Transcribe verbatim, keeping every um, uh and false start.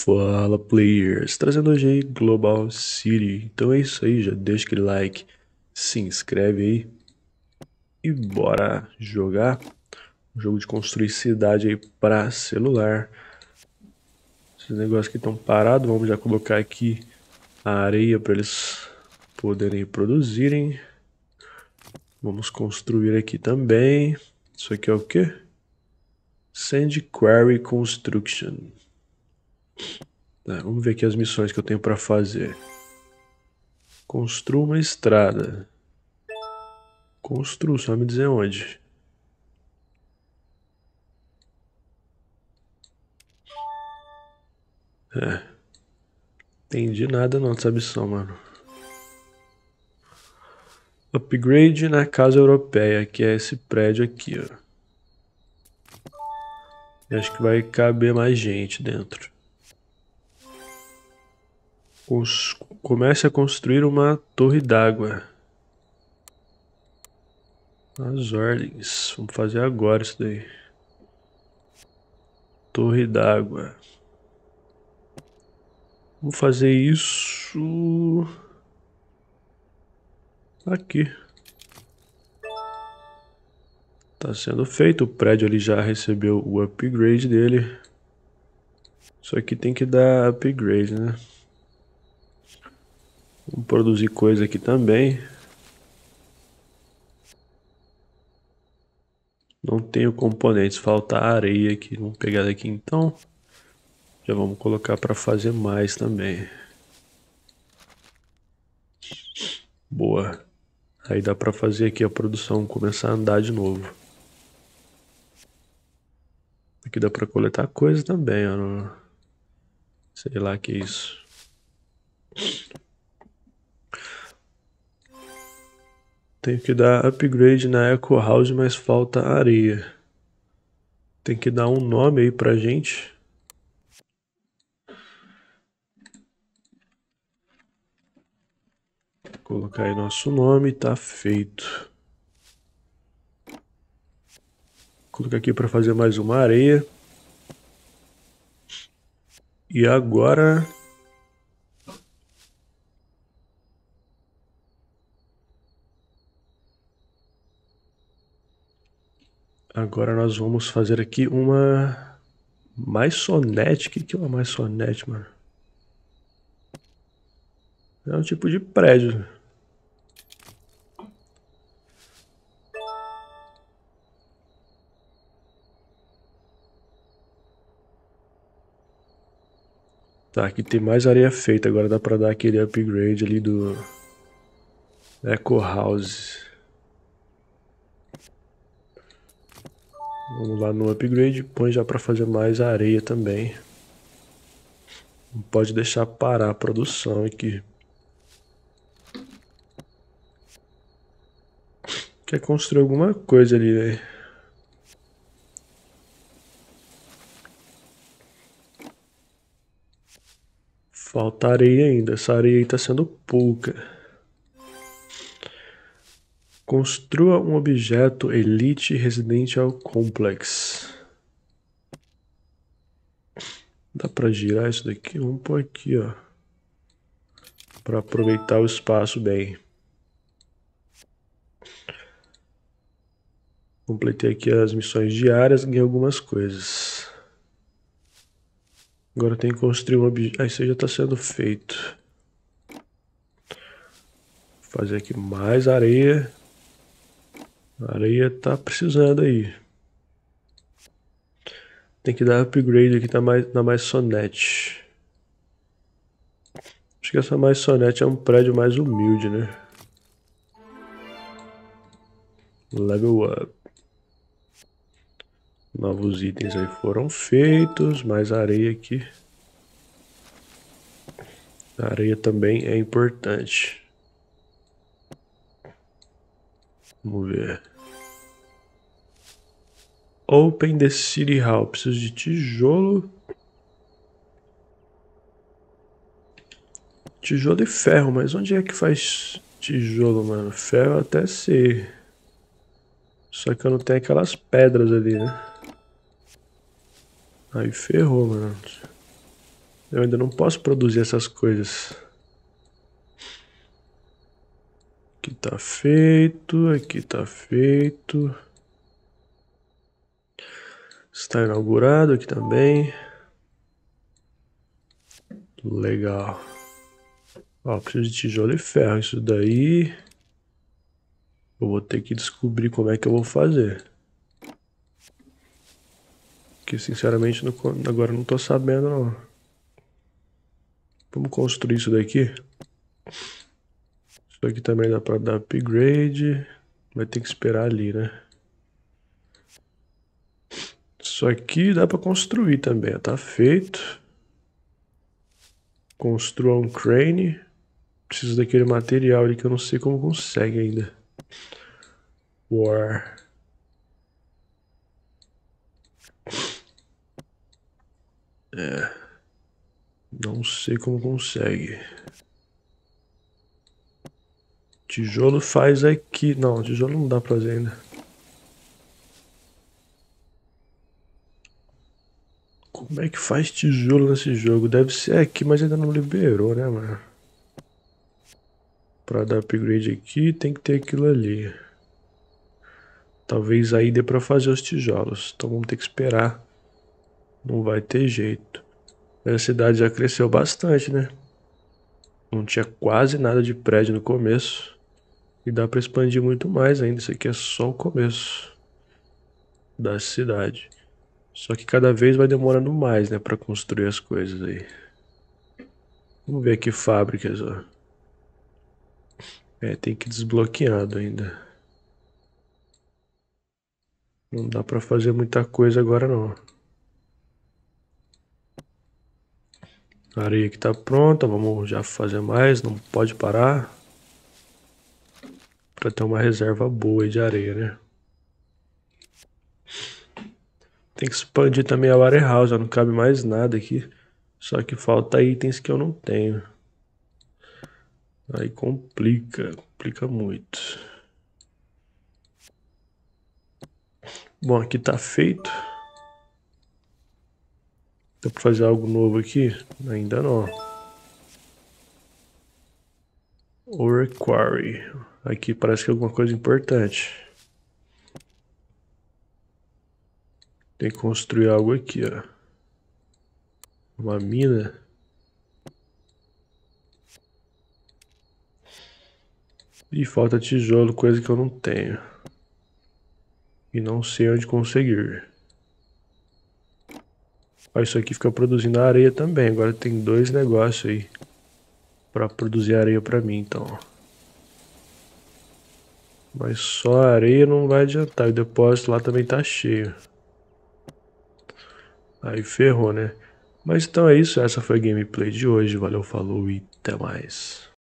Fala players, trazendo hoje aí Global City. Então é isso aí, já deixa aquele like, se inscreve aí e bora jogar um jogo de construir cidade aí para celular. Esses negócios aqui estão parados, vamos já colocar aqui a areia para eles poderem produzirem. Vamos construir aqui também. Isso aqui é o que? Sand Quarry Construction. Tá, vamos ver aqui as missões que eu tenho para fazer. Construa uma estrada. Construa, só me dizer onde. É. Entendi nada não dessa missão, mano. Upgrade na casa europeia, que é esse prédio aqui, ó. Acho que vai caber mais gente dentro. Cons- Comece a construir uma torre d'água. As ordens. Vamos fazer agora isso daí. Torre d'água. Vamos fazer isso aqui. Tá sendo feito. O prédio ali já recebeu o upgrade dele. Isso aqui tem que dar upgrade, né? Vamos produzir coisa aqui também. Não tenho componentes, falta areia aqui. Vamos pegar daqui então. Já vamos colocar para fazer mais também. Boa. Aí dá para fazer aqui a produção começar a andar de novo. Aqui dá para coletar coisa também, ó. No... Sei lá que é isso. Tenho que dar upgrade na Eco House, mas falta areia. Tem que dar um nome aí pra gente. Colocar aí nosso nome, tá feito. Colocar aqui para fazer mais uma areia. E agora... Agora nós vamos fazer aqui uma maisonete. O que, que é uma maisonete, mano? É um tipo de prédio. Tá, aqui tem mais areia feita. Agora dá pra dar aquele upgrade ali do Eco House. Vamos lá no upgrade. Põe já pra fazer mais areia também. Não pode deixar parar a produção aqui. Quer construir alguma coisa ali, velho. Falta areia ainda. Essa areia aí tá sendo pouca. Construa um objeto Elite Residential Complex. Dá pra girar isso daqui? Vamos pôr aqui, ó. Pra aproveitar o espaço bem. Completei aqui as missões diárias, ganhei algumas coisas. Agora tem que construir um objeto. Ah, isso aí já tá sendo feito. Vou fazer aqui mais areia. A areia tá precisando aí. Tem que dar upgrade aqui na, mais, na maisonete. Acho que essa maisonete é um prédio mais humilde, né? Level up. Novos itens aí foram feitos. Mais areia aqui. A areia também é importante. Vamos ver. Open the City Hall. Preciso de tijolo. Tijolo e ferro, mas onde é que faz tijolo, mano? Ferro até sei. Só que eu não tenho aquelas pedras ali, né? Aí ferrou, mano. Eu ainda não posso produzir essas coisas. Aqui tá feito, aqui tá feito. Está inaugurado aqui também. Legal. Ó, preciso de tijolo e ferro. Isso daí eu vou ter que descobrir como é que eu vou fazer. Que sinceramente não, agora não tô sabendo não. Vamos construir isso daqui. Isso aqui também dá pra dar upgrade. Vai ter que esperar ali, né? Isso aqui dá pra construir também, tá feito. Construa um crane. Preciso daquele material ali que eu não sei como consegue ainda. War. É. Não sei como consegue. Tijolo faz aqui. Não, tijolo não dá pra fazer ainda. Como é que faz tijolo nesse jogo? Deve ser aqui, mas ainda não liberou, né, mano? Pra dar upgrade aqui, tem que ter aquilo ali. Talvez aí dê pra fazer os tijolos. Então vamos ter que esperar. Não vai ter jeito. A cidade já cresceu bastante, né? Não tinha quase nada de prédio no começo. E dá pra expandir muito mais ainda. Isso aqui é só o começo da cidade. Só que cada vez vai demorando mais, né? Pra construir as coisas aí. Vamos ver aqui fábricas, ó. É, tem que ir desbloqueado ainda. Não dá pra fazer muita coisa agora não. A areia aqui tá pronta, vamos já fazer mais, não pode parar. Pra ter uma reserva boa de areia, né? Tem que expandir também a warehouse, não cabe mais nada aqui. Só que falta itens que eu não tenho. Aí complica, complica muito. Bom, aqui tá feito. Dá pra fazer algo novo aqui? Ainda não. Ore Quarry. Aqui parece que é alguma coisa importante. Tem que construir algo aqui, ó. Uma mina. E falta tijolo, coisa que eu não tenho. E não sei onde conseguir. Ó, isso aqui fica produzindo areia também. Agora tem dois negócios aí pra produzir areia pra mim, então. Mas só areia não vai adiantar. O depósito lá também tá cheio. Aí ferrou, né? Mas então é isso. Essa foi a gameplay de hoje. Valeu, falou e até mais.